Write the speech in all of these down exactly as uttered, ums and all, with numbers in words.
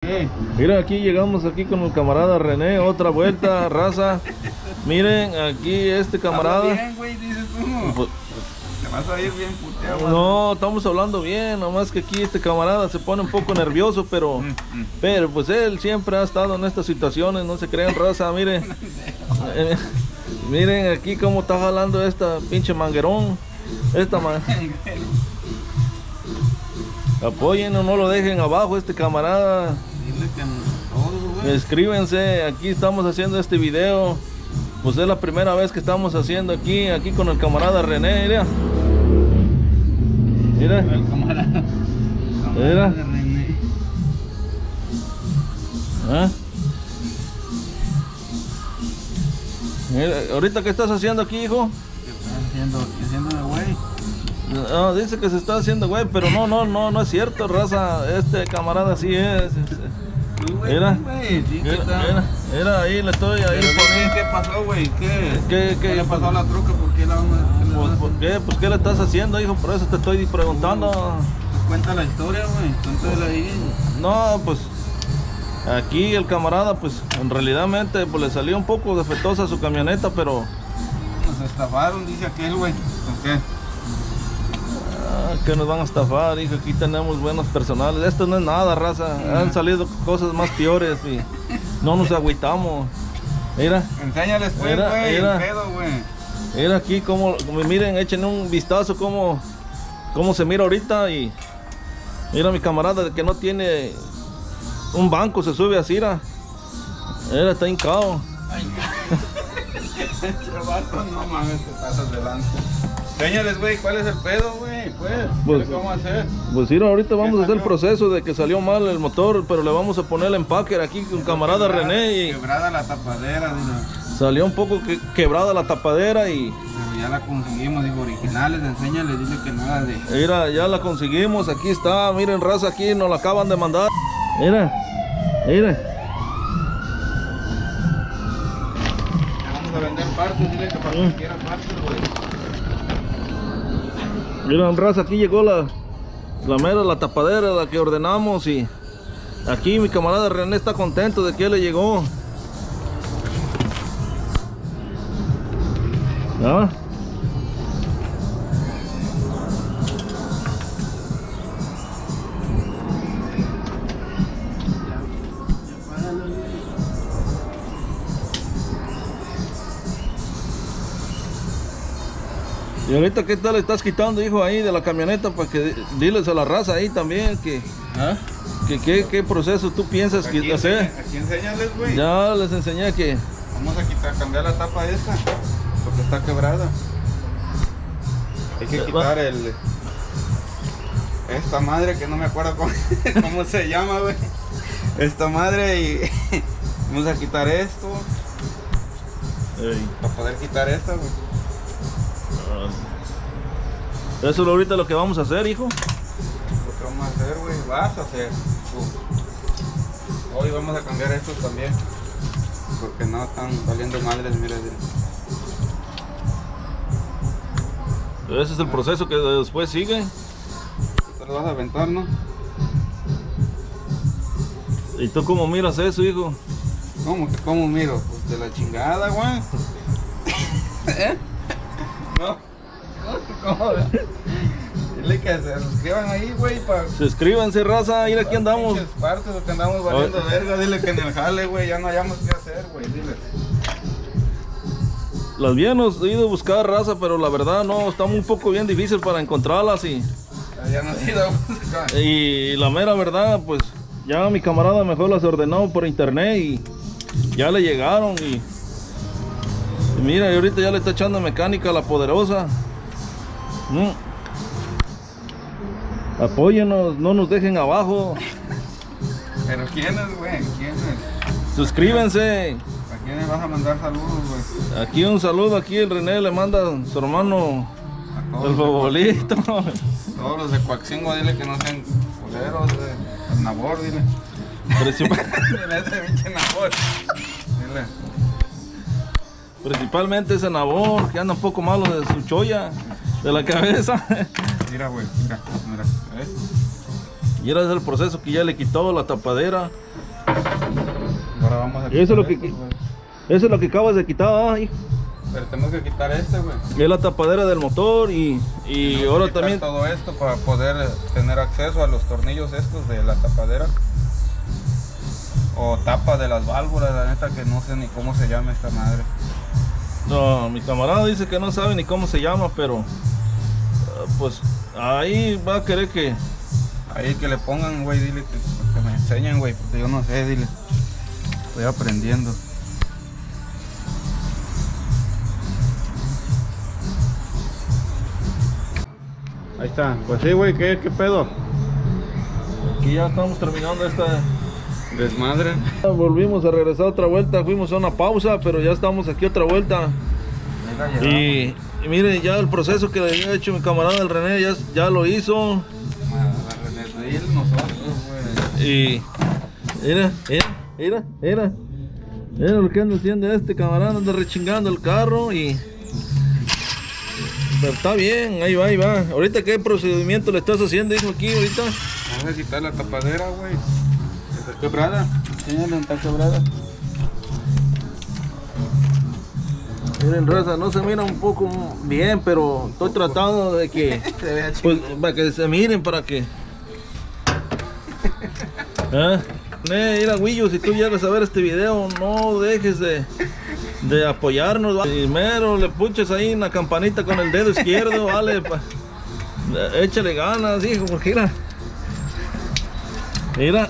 Mira, aquí llegamos aquí con el camarada René, otra vuelta, raza. Miren, aquí este camarada. Habla bien, güey, dices tú. Pues, te vas a ir bien puteado. no, estamos hablando bien, nomás que aquí este camarada se pone un poco nervioso, pero, Mm, mm. pero pues él siempre ha estado en estas situaciones, no se crean, raza, miren. Eh, miren aquí cómo está jalando esta pinche manguerón. Esta man. Apoyen o no lo dejen abajo este camarada. Dile que todos, güey. Escríbense, aquí estamos haciendo este video. Pues es la primera vez que estamos haciendo aquí, aquí con el camarada René, mira. Mira. El camarada. Mira. de René. ¿Ah? Mira, ahorita qué estás haciendo aquí, hijo. ¿Qué estás haciendo? ¿Qué haciendo de güey? No, dice que se está haciendo güey, pero no, no, no, no es cierto, raza. Este camarada sí es. Tú, güey, Mira, güey, sí, ¿qué mira, tal? mira, mira, ahí le estoy ahí Pero, ¿qué, poniendo. ¿Qué pasó, güey? ¿Qué? ¿Qué, qué? ¿Qué le pasó a la troca? ¿Por qué la vamos a qué le Pues, vas a ¿por hacer? qué? Pues, ¿qué le estás haciendo, hijo? Por eso te estoy preguntando. Pues cuenta la historia, güey. Cuéntala ahí. No, pues aquí el camarada, pues en realidad pues le salió un poco defectuosa su camioneta, pero Nos estafaron, dice aquel, güey. ¿Con qué? ah, que nos van a estafar, hijo. Aquí tenemos buenos personales. Esto no es nada, raza. Han salido cosas más peores y no nos agüitamos. Mira, Enséñales, pues, Mira, güey, el mira. pedo, güey. mira aquí como, miren, echen un vistazo cómo, cómo se mira ahorita y mira mi camarada que no tiene un banco, se sube así, mira. Mira, está hincado. Chavato, no mames, te pasas delante. Enséñales, güey, ¿cuál es el pedo, güey? Pues, Pues- ¿qué vamos a hacer? Pues mira, ahorita vamos a hacer el salió? proceso de que salió mal el motor, pero le vamos a poner el empaque aquí con camarada Quebrada- René y Quebrada la tapadera, dile. salió un poco que- quebrada la tapadera y Pero ya la conseguimos, digo, originales, enséñales, dile que nada de... mira, ya la conseguimos, aquí está, miren raza, aquí nos la acaban de mandar. Mira, mira, Te vamos a vender partes, dile que para Mm. que quieras partes, güey. miren raza, aquí llegó la, la mera, la tapadera, la que ordenamos y aquí mi camarada René está contento de que le llegó. ¿Ah? Y ahorita qué tal le estás quitando, hijo, ahí de la camioneta para que di- diles a la raza ahí también que ¿Ah? que qué qué proceso tú piensas Aquí, que hacer. enseña- aquí enséñales, güey. Ya les enseñé que Vamos a quitar, cambiar la tapa esta, porque está quebrada. Hay que Ya, quitar el... Esta madre que no me acuerdo cómo, cómo se llama, güey. Esta madre y... Vamos a quitar esto, Ey, para poder quitar esta, güey. ah, eso es ahorita lo que vamos a hacer, hijo. Lo que vamos a hacer, güey, vas a hacer. Tú. Hoy vamos a cambiar estos también. Porque no están valiendo madres, mira. mira. Ese es el proceso que después sigue. Te lo vas a aventar, ¿no? ¿Y tú cómo miras eso, hijo? ¿Cómo que cómo miro? Pues de la chingada, güey. ¿Eh? No. ¿Cómo? Dile que se suscriban ahí, güey, para... Suscríbanse, raza, ir aquí andamos. Partes, porque andamos valiendo verga. Dile que en el jale, güey, ya no hayamos qué hacer, güey. Dile. Las habíamos ido a buscar, raza, pero la verdad no, está un poco bien difícil para encontrarlas y, Ya nos íbamos acá. y la mera verdad, pues ya mi camarada mejor las ordenó por internet y ya le llegaron y, y mira, y ahorita ya le está echando mecánica a la poderosa. Mm. Apóyenos, no nos dejen abajo. Pero ¿quiénes, güey? ¿Quiénes? Suscríbanse. ¿A quiénes vas a mandar saludos, güey? Aquí un saludo, aquí el René le manda a su hermano A todos el los de favorito. Coaxingo- Todos los de Coaxingo, dile que no sean culeros, güey. Al Nabor, dile. Principal- Dile a ese pinche Nabor. Dile. Principalmente ese Nabor, que anda un poco malo de su cholla, de la cabeza. Mira, güey, mira, mira. ¿Ves? Y era el proceso que ya le quitó la tapadera. Ahora vamos a Eso es lo que, esto, güey. eso es lo que acabas de quitar, ah, hijo. Pero tenemos que quitar este, güey. Es la tapadera del motor y, y Tenemos ahora que quitar también. todo esto para poder tener acceso a los tornillos estos de la tapadera. O tapa de las válvulas, la neta que no sé ni cómo se llama esta madre. No, mi camarada dice que no sabe ni cómo se llama, pero uh, pues ahí va a querer que. Ahí que le pongan, güey, dile que, que me enseñen, güey, porque yo no sé, dile. Estoy aprendiendo. Ahí está, pues sí, güey, ¿qué, qué pedo? Aquí ya estamos terminando esta. Desmadre. Volvimos a regresar otra vuelta, fuimos a una pausa, pero ya estamos aquí otra vuelta. Y, y miren, ya el proceso que le había hecho mi camarada el René ya, ya lo hizo. Nosotros, güey. Y mira, mira, mira, mira. Mira lo que anda haciendo este camarada, anda rechingando el carro y. Pero está bien, ahí va, ahí va. Ahorita qué procedimiento le estás haciendo, hijo, aquí ahorita. Vamos a quitar la tapadera, güey. Está quebrada. Enséñale, está quebrada. Miren, raza, no se mira un poco bien, pero estoy tratando de que, Se vea pues, chido. para que se miren, para que. ¿Ah? Eh, mira, Guillo, si tú llegas a ver este video, no dejes de, de apoyarnos. ¿va? Primero le puches ahí en la campanita con el dedo izquierdo, vale. Pa, échale ganas, hijo, porque mira. Mira.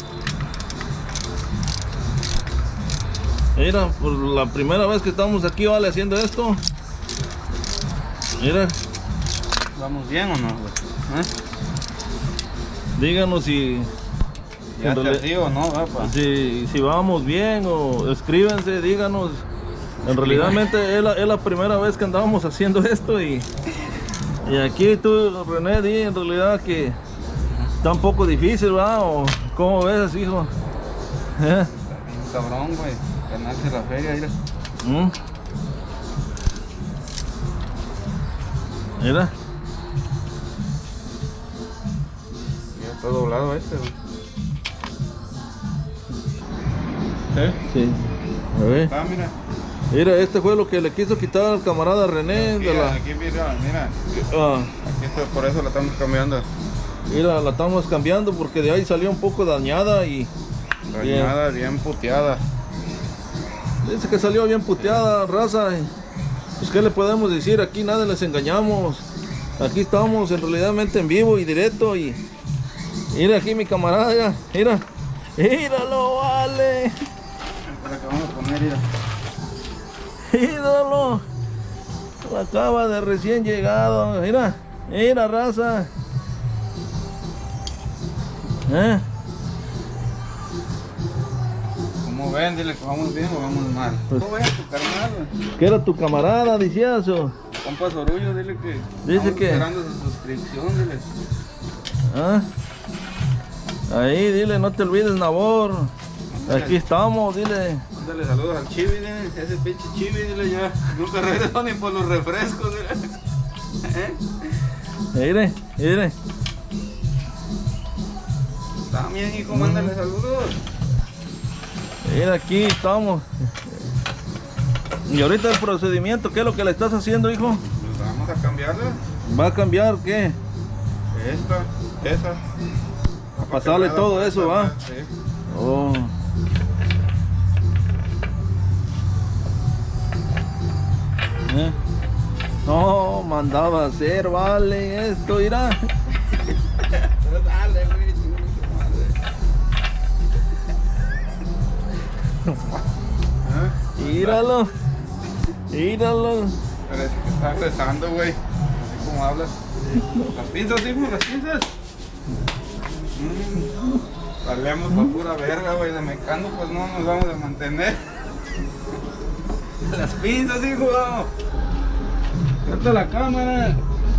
Mira, por la primera vez que estamos aquí, vale, haciendo esto. Mira, ¿Vamos bien o no, güey? ¿Eh? díganos si, Ya en te realidad- así o no, papá. si, si vamos bien o escríbense, díganos. En realidad es la, es la primera vez que andamos haciendo esto y, y aquí tú, René, di en realidad que está un poco difícil, ¿verdad? ¿O cómo ves, hijo? ¿Eh? Un cabrón, güey. Ganarse la feria, mira. ¿Mm? Mira. Ya está doblado este, güey. Sí. A ver. Ah, mira. Mira, este fue lo que le quiso quitar al camarada René. Aquí, De la, aquí, mira, mira. ah, Aquí está, por eso la estamos cambiando. mira, la estamos cambiando porque de ahí salió un poco dañada y Dañada, bien puteada. dice que salió bien puteada, raza. y, Pues qué le podemos decir, aquí nada les engañamos. Aquí estamos en realidadmente en vivo y directo y mira aquí mi camarada, mira, mira, míralo, vale, Para que vamos a poner, mira. míralo, lo acaba de recién llegado, mira, mira, raza. ¿Eh? ¿Cómo ven? Dile que vamos bien o vamos mal. Pues- ¿Cómo ven tu carnal, güey? Que era tu camarada, decías o. Compa Sorullo, dile que Dice estamos que- esperando su suscripción, dile. ¿Ah? Ahí, dile, no te olvides, Nabor. Aquí estamos, dile. Mándale saludos al Chibi, dile. Ese pinche Chibi, dile ya. Nunca regresó ni por los refrescos, dile. ¿Eh? Mire, mire. También, hijo, mándale saludos. Mira, aquí estamos. Y ahorita el procedimiento, ¿qué es lo que le estás haciendo, hijo? Pues vamos a cambiarla. ¿Va a cambiar qué? Esta, esa. A pasarle todo eso, ¿va? Sí. Oh. ¿Eh? No, mandaba a hacer, vale, esto, mira. Pero dale, güey, chingue su madre. ¿Ah? Míralo. Míralo. Parece que está rezando, güey. Así como hablas. Las pinzas, hijo, las pinzas. Mm. Valemos pa' pura verga, güey. De mecano, pues no nos vamos a mantener. Las pinzas, hijo. Corta la cámara.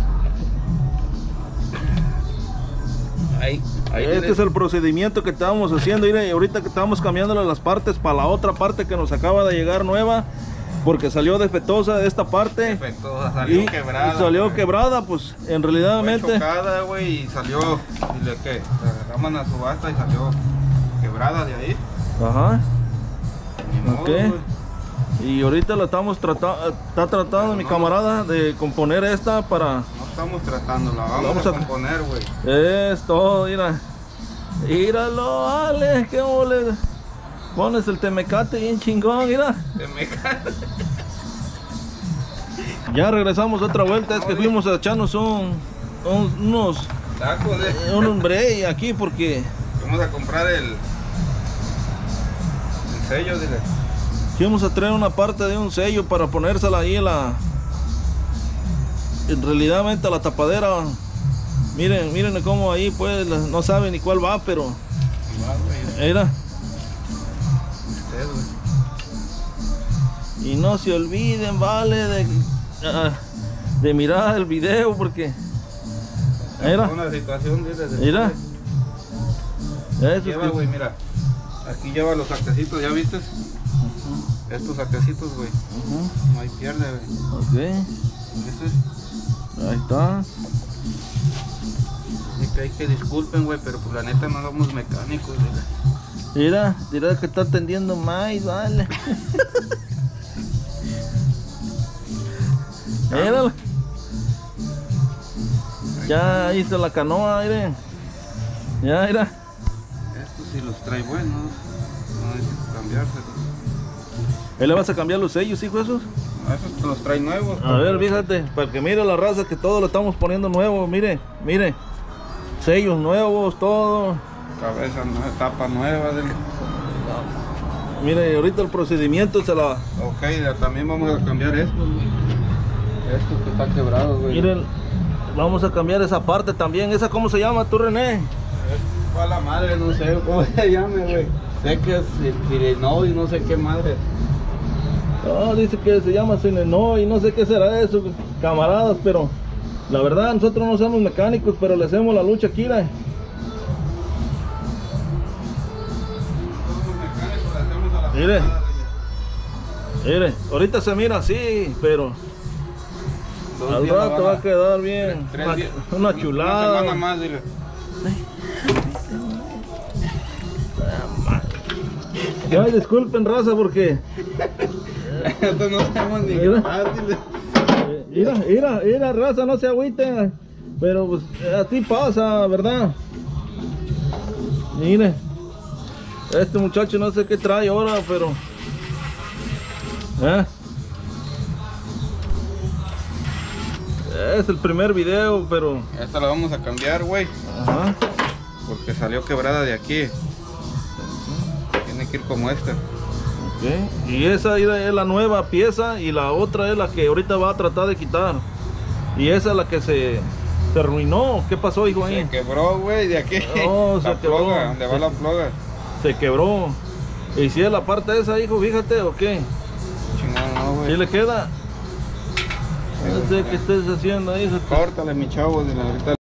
Ahí, ahí. Este tienes. es el procedimiento que estábamos haciendo, mira, y ahorita que estamos cambiándole las partes para la otra parte que nos acaba de llegar nueva. porque salió defectuosa esta parte. Defectuosa, salió y, quebrada. y salió güey. quebrada, pues en realidad Fue chocada, güey, y salió, y le que, la agarraron a subasta y salió quebrada de ahí. Ajá. Ni modo, Ok. güey. Y ahorita la estamos tratando, está tratando mi camarada de componer esta para... No estamos tratando, la vamos, Vamos a, a- componer, güey. Es todo, mira. Míralo, Ale, qué mole. Pones el temecate bien chingón, mira. Se me cae. Ya regresamos otra vuelta, es que fuimos a echarnos un, un- unos, Tacos, eh. un break aquí porque Vamos a comprar el, el sello, dile. fuimos a traer una parte de un sello para ponérsela ahí en la... En realidad a la tapadera. Miren, miren cómo ahí pues la- no sabe ni cuál va, pero... Igual, güey, Mira. usted, güey. Y no se olviden, vale, de, ah, de mirar el video porque... Mira, Una situación, dile. de- mira. Eso es Lleva, que- güey, mira. Aquí lleva los saquecitos, ¿ya viste? Estos saquecitos, güey. Ujú, No hay pierde, güey. ok, ¿Viste? ahí está. Así que hay que disculpen, güey, pero pues la neta no somos mecánicos, güey. Mira, dirá que está atendiendo más, vale. Míralo. Ya hizo la canoa, miren. Ya, mira. Estos sí los trae buenos. No hay que cambiárselos. Ahí le vas a cambiar los sellos, hijo, esos. No, esos te los trae nuevos. A ver, fíjate, para que mire la raza que todo lo estamos poniendo nuevo, mire, mire. Sellos nuevos, todo. Cabeza nueva, tapa nueva. Del... Mire, ahorita el procedimiento se la... Ok, ya también vamos a cambiar estos, güey. Estos que están quebrados, güey. Miren, vamos a cambiar esa parte también. ¿Esa cómo se llama, tú, René? A la madre, no sé cómo se llame, güey. Sé que es Pirenó y no sé qué madre. No, dice que se llama Cineno y no sé qué será eso, camaradas, pero la verdad nosotros no somos mecánicos, pero le hacemos la lucha aquí, ¿la? Somos mecánicos, le hacemos a la Mire. pasada, güey. Mire, ahorita se mira así, pero Dos al días la rato van va a quedar bien. tres Una, días- una chulada. Una semana más, dile. Ya, disculpen, raza, porque Esto no sabemos ni Mira. grabar, dile. eh, mira, mira, mira, raza, no se agüiten, pero pues así pasa, ¿verdad? Mire, este muchacho no sé qué trae ahora, pero ¿eh? Es el primer video, pero Esta la vamos a cambiar, güey. ajá. Porque salió quebrada de aquí. Tiene que ir como esta. Ok, y esa es la nueva pieza y la otra es la que ahorita va a tratar de quitar. Y esa es la que se, se arruinó. ¿Qué pasó, hijo, ahí? Se quebró, güey, de aquí. Oh, la se quebró. ploga, donde va la ploga. Se quebró. ¿Y si es la parte esa, hijo, fíjate, o qué? Chingón, no, ¿Sí güey. le queda? No sé qué estés haciendo ahí. Córtale, mi chavo, de la ahorita.